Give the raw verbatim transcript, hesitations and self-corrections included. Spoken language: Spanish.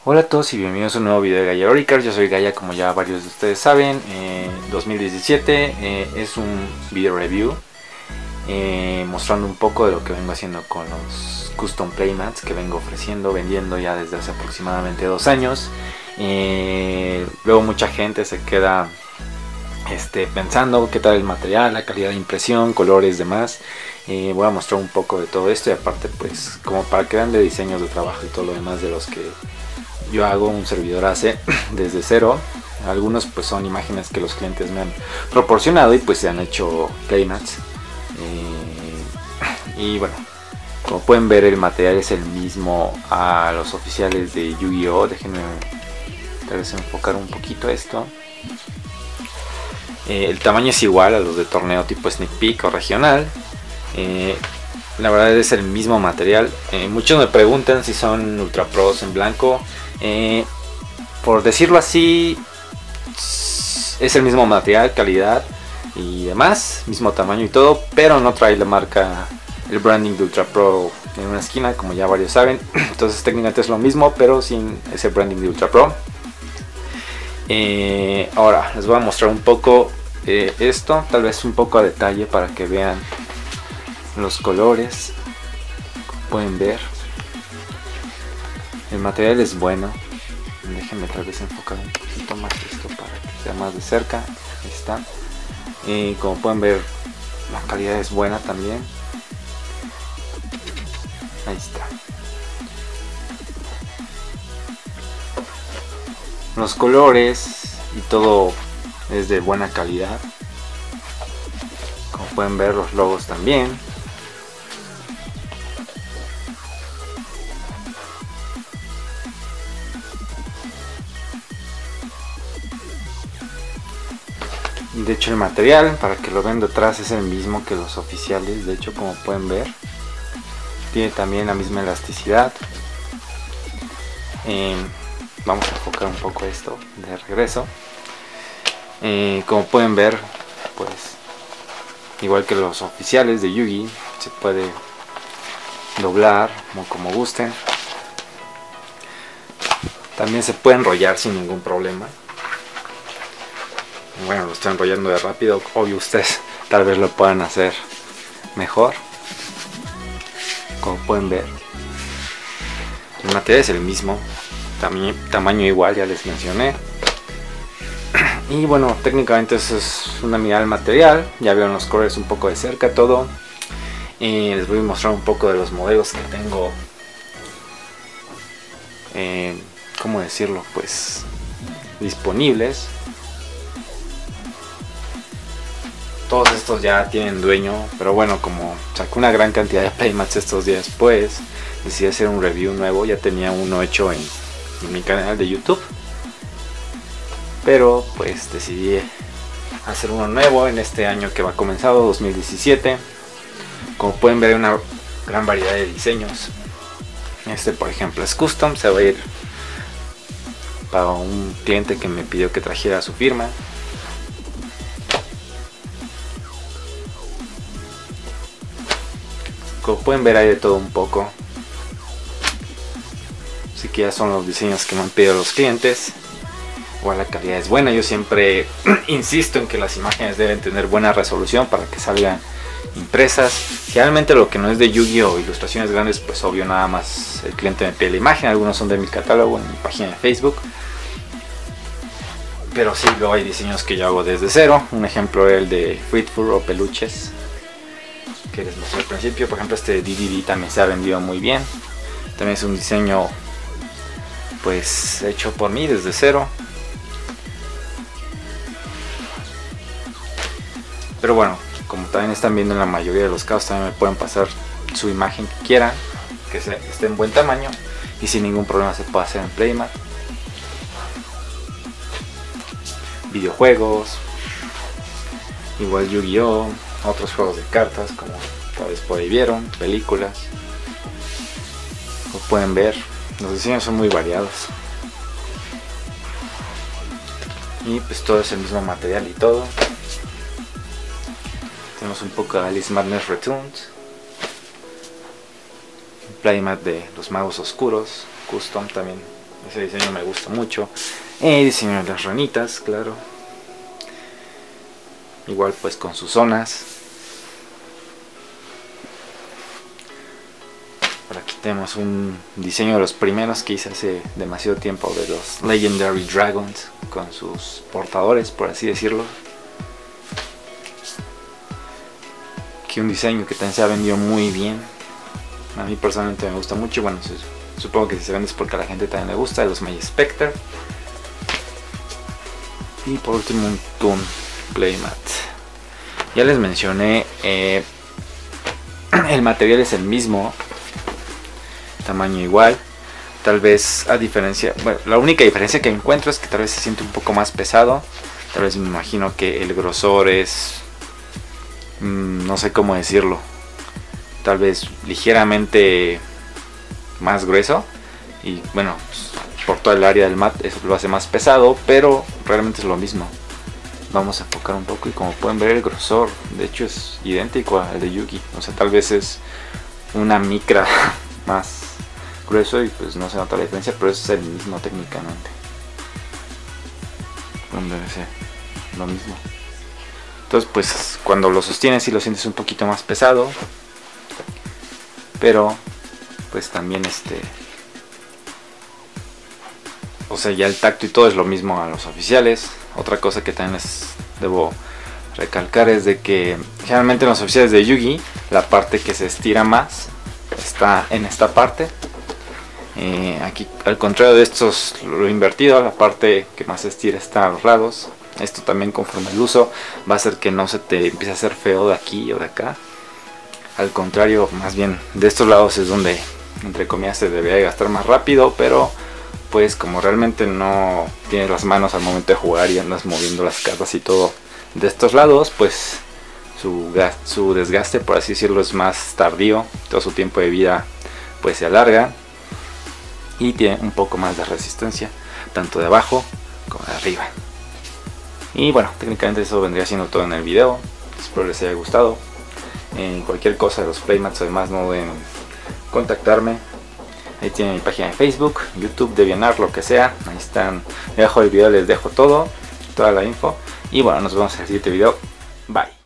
Hola a todos y bienvenidos a un nuevo video de Gaia Loricard. Yo soy Gaia, como ya varios de ustedes saben. eh, dos mil diecisiete eh, es un video review eh, mostrando un poco de lo que vengo haciendo con los custom playmats que vengo ofreciendo, vendiendo ya desde hace aproximadamente dos años. Eh, luego mucha gente se queda este, pensando qué tal el material, la calidad de impresión, colores, demás. Eh, voy a mostrar un poco de todo esto y aparte pues como para que vean de diseños de trabajo y todo lo demás de los que yo hago, un servidor hace desde cero. Algunos pues son imágenes que los clientes me han proporcionado y pues se han hecho playmats. Eh, y bueno, como pueden ver el material es el mismo a los oficiales de Yu-Gi-Oh! Déjenme tal vez enfocar un poquito esto. Eh, el tamaño es igual a los de torneo tipo Sneak Peek o regional. Eh, la verdad es el mismo material. Eh, muchos me preguntan si son Ultra Pros en blanco. Eh, por decirlo así, es el mismo material, calidad y demás, mismo tamaño y todo, pero no trae la marca, el branding de Ultra Pro en una esquina, como ya varios saben. Entonces técnicamente es lo mismo, pero sin ese branding de Ultra Pro. Eh, ahora les voy a mostrar un poco eh, esto, tal vez un poco a detalle para que vean los colores. Como pueden ver, el material es bueno. Déjenme tal vez enfocar un poquito más esto para que sea más de cerca. Ahí está. Y como pueden ver, la calidad es buena también. Ahí está. Los colores y todo es de buena calidad. Como pueden ver, los logos también. De hecho el material, para que lo vean detrás, es el mismo que los oficiales. De hecho, como pueden ver, tiene también la misma elasticidad. Eh, vamos a enfocar un poco esto de regreso. Eh, como pueden ver, pues igual que los oficiales de Yu-Gi, se puede doblar como, como gusten. También se puede enrollar sin ningún problema. Bueno, lo estoy enrollando de rápido, obvio ustedes tal vez lo puedan hacer mejor. Como pueden ver, el material es el mismo, también tamaño igual, ya les mencioné. Y bueno, técnicamente eso es una mirada del material. Ya vieron los colores un poco de cerca, todo. Y les voy a mostrar un poco de los modelos que tengo, eh, ¿cómo decirlo? Pues disponibles. Todos estos ya tienen dueño, pero bueno, como saqué una gran cantidad de playmats estos días, pues decidí hacer un review nuevo. Ya tenía uno hecho en, en mi canal de YouTube, pero pues decidí hacer uno nuevo en este año que va comenzado, dos mil diecisiete. Como pueden ver, hay una gran variedad de diseños. Este, por ejemplo, es custom, se va a ir para un cliente que me pidió que trajera su firma. Como pueden ver, hay de todo un poco. Así que ya son los diseños que me han pedido los clientes. Igual la calidad es buena. Yo siempre insisto en que las imágenes deben tener buena resolución para que salgan impresas. Generalmente lo que no es de Yu-Gi-Oh! Ilustraciones grandes, pues obvio nada más el cliente me pide la imagen. Algunos son de mi catálogo en mi página de Facebook. Pero sí, luego hay diseños que yo hago desde cero. Un ejemplo es el de Fruitful o peluches que les mostré al principio. Por ejemplo, este D D D también se ha vendido muy bien. También es un diseño pues hecho por mí desde cero. Pero bueno, como también están viendo, en la mayoría de los casos también me pueden pasar su imagen que quieran, que esté en buen tamaño y sin ningún problema se puede hacer en playmat. Videojuegos, igual Yu-Gi-Oh! Otros juegos de cartas, como tal vez por ahí vieron, películas. Como pueden ver, los diseños son muy variados. Y pues todo es el mismo material y todo. Tenemos un poco de Alice Madness Returned, un playmat de los magos oscuros, custom también Ese diseño me gusta mucho. El diseño de las ranitas, claro. Igual pues con sus zonas. Por aquí tenemos un diseño de los primeros que hice hace demasiado tiempo, de los Legendary Dragons, con sus portadores, por así decirlo. Aquí un diseño que también se ha vendido muy bien. A mí personalmente me gusta mucho. Bueno, supongo que si se vende es porque a la gente también le gusta. De los Mage Spectre. Y por último un Toon Playmat. Ya les mencioné, eh, el material es el mismo, tamaño igual. Tal vez a diferencia, bueno, la única diferencia que encuentro es que tal vez se siente un poco más pesado. Tal vez me imagino que el grosor es, mmm, no sé cómo decirlo, tal vez ligeramente más grueso. Y bueno, pues, por toda el área del mat eso lo hace más pesado, pero realmente es lo mismo. Vamos a enfocar un poco y como pueden ver el grosor de hecho es idéntico al de Yugi. O sea, tal vez es una micra más grueso y pues no se nota la diferencia, pero es el mismo técnicamente. Pueden ver ese, lo mismo. Entonces pues cuando lo sostienes sí lo sientes un poquito más pesado, pero pues también este, o sea, ya el tacto y todo es lo mismo a los oficiales. Otra cosa que también les debo recalcar es de que generalmente en los oficiales de Yugi la parte que se estira más está en esta parte. Eh, aquí al contrario de estos lo invertido, la parte que más se estira está a los lados. Esto también conforme el uso va a hacer que no se te empiece a hacer feo de aquí o de acá. Al contrario, más bien de estos lados es donde entre comillas se debería gastar más rápido, pero pues como realmente no tienes las manos al momento de jugar y andas moviendo las cartas y todo de estos lados, pues su, su desgaste, por así decirlo, es más tardío. Todo su tiempo de vida pues se alarga y tiene un poco más de resistencia, tanto de abajo como de arriba. Y bueno, técnicamente eso vendría siendo todo en el video. Espero les haya gustado. En cualquier cosa de los playmats además no deben contactarme. Ahí tienen mi página de Facebook, YouTube, DeviantArt, lo que sea. Ahí están, debajo del video les dejo todo, toda la info. Y bueno, nos vemos en el siguiente video. Bye.